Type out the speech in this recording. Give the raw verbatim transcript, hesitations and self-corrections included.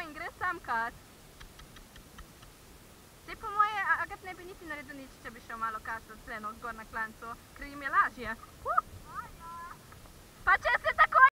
in gre sam kat. Sej po moje, Agat ne bi niti naredil nič, če bi šel malo kasati tle not zgor na klancu, ker jim je lažje. Uh!